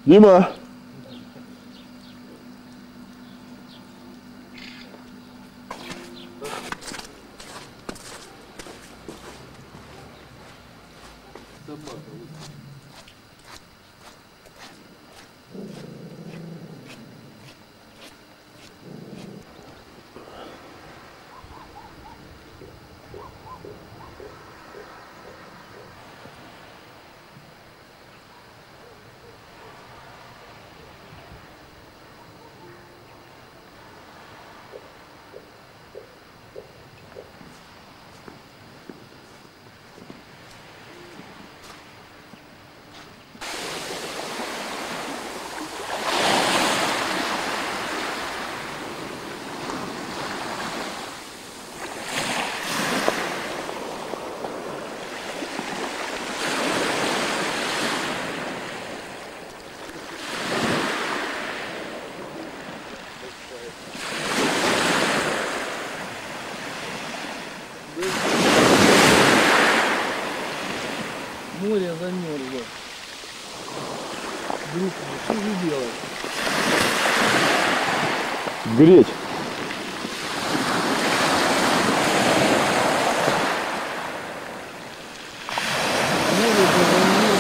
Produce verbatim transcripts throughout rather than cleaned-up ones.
Дима! Море замерзло. Друг мой, что же делать? Греть. Море замерзло.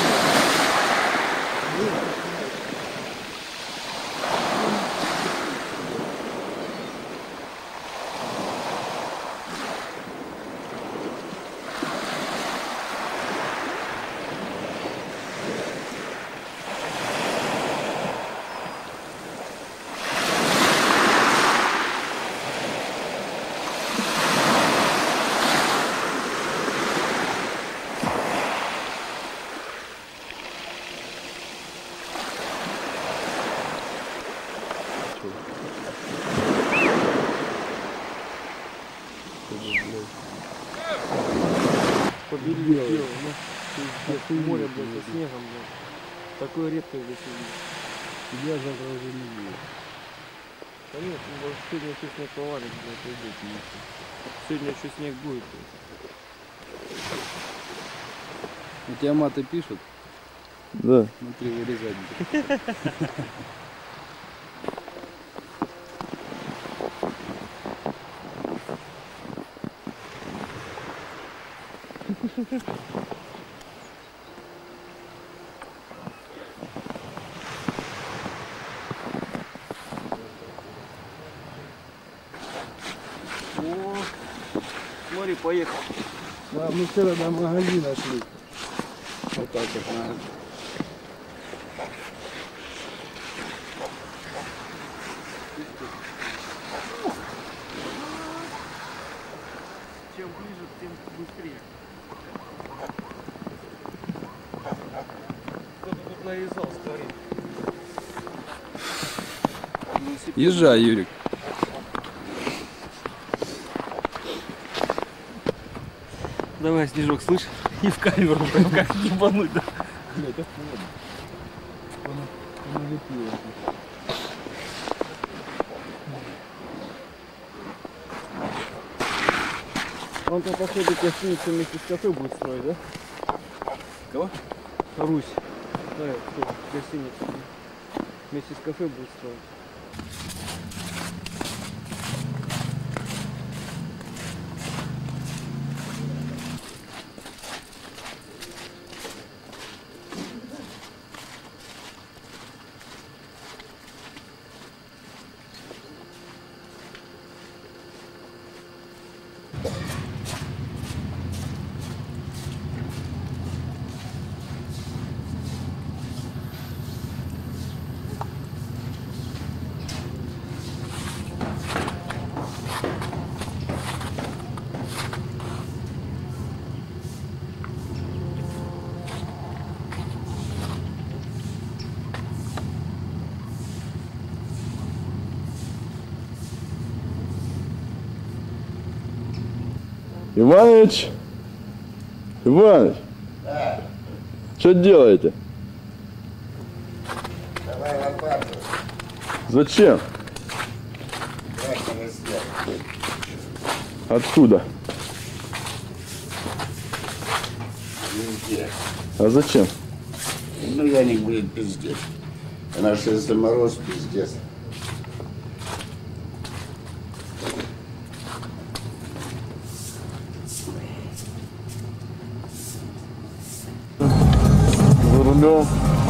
Побелел, ну, море, блядь, со снегом, блядь. Такое редко здесь увидишь. Я завтра уже не вижу. Конечно, может сегодня еще снег повалит, блядь, и будет. Сегодня еще снег будет. У тебя маты пишут? Да. Смотри, вырезать будет. О, смотри, поехал. Да, мы вчера до магазина шли. Вот так вот надо. Чем ближе, тем быстрее. Кто-то тут нарезал, смотри. Езжай, Юрик. Давай, Снежок, слышь, и в камеру прям как ебануть, да? Блядь, это холодно. Она налепила. Он-то, походу, гостиницу вместе с кафе будет строить, да? Кого? Русь. Да, кто? Гостиницу. Вместе с кафе будет строить. Иваныч! Иваныч! Да, Что делаете? давай лопату. Зачем? Красного снега. Откуда? Везде. А зачем? Ну, Яник будет пиздеть. Наш если мороз, пиздец. За рулем.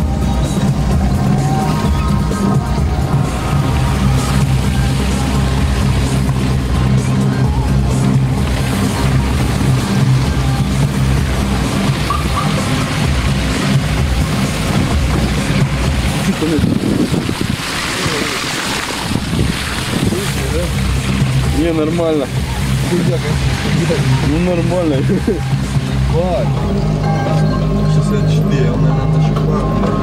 Не, нормально. Ну нормально. шестьдесят четыре, он, наверное, на шоколад.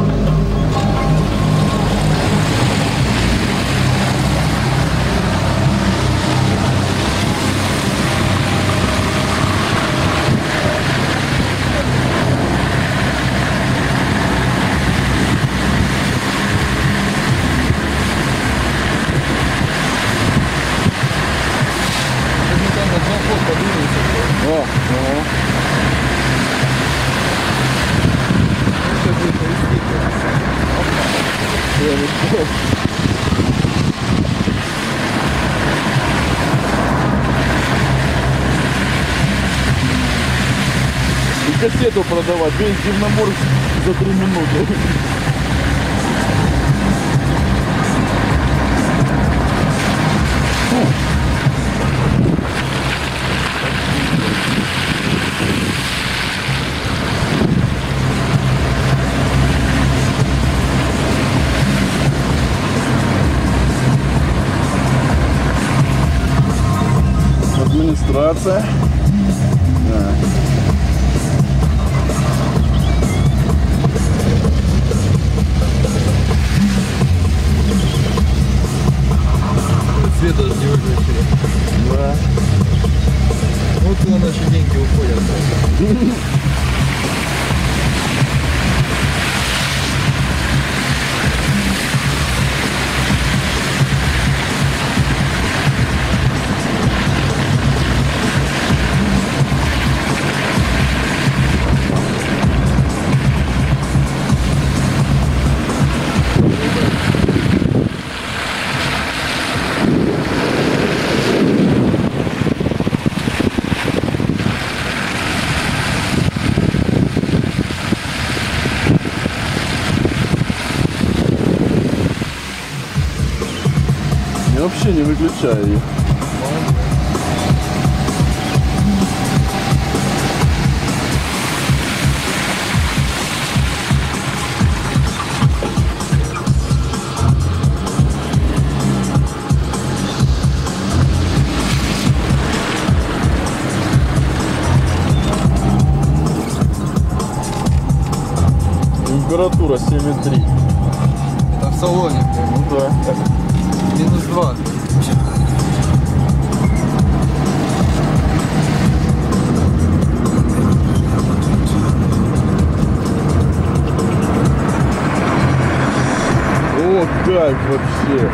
О, ага. Я не понял. И кассету продавать, весь Дивноморск за три минуты. Администрация. Да. Свет даже не выключили. Да. Вот куда наши деньги уходят. Я вообще не выключаю ее. Температура семь и три. Это в салоне. Ну да. Минус два. О, кайф вообще.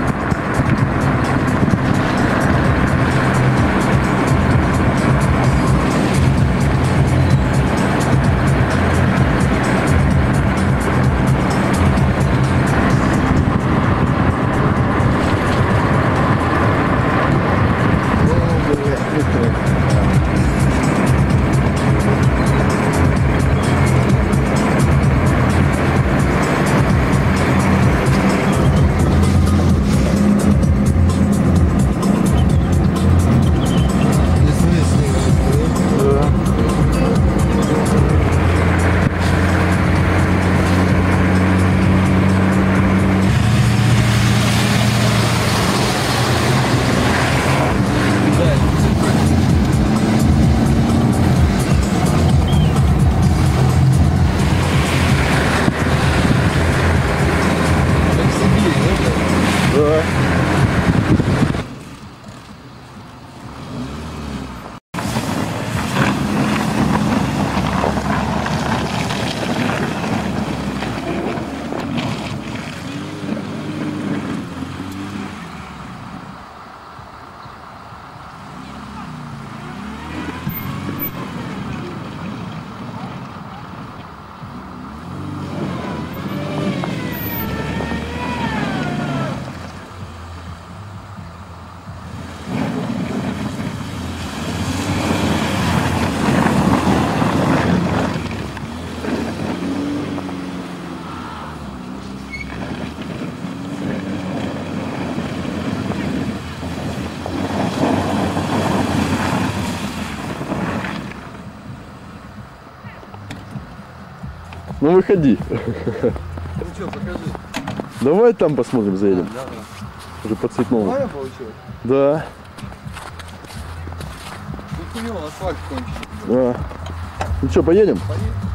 Ну выходи. Ну что, покажи. Давай там посмотрим, заедем. Да, да. Уже по цветному. Нормально получилось? Да. Ну хуёво, асфальт кончится. Да. Ну что, поедем? Поедем.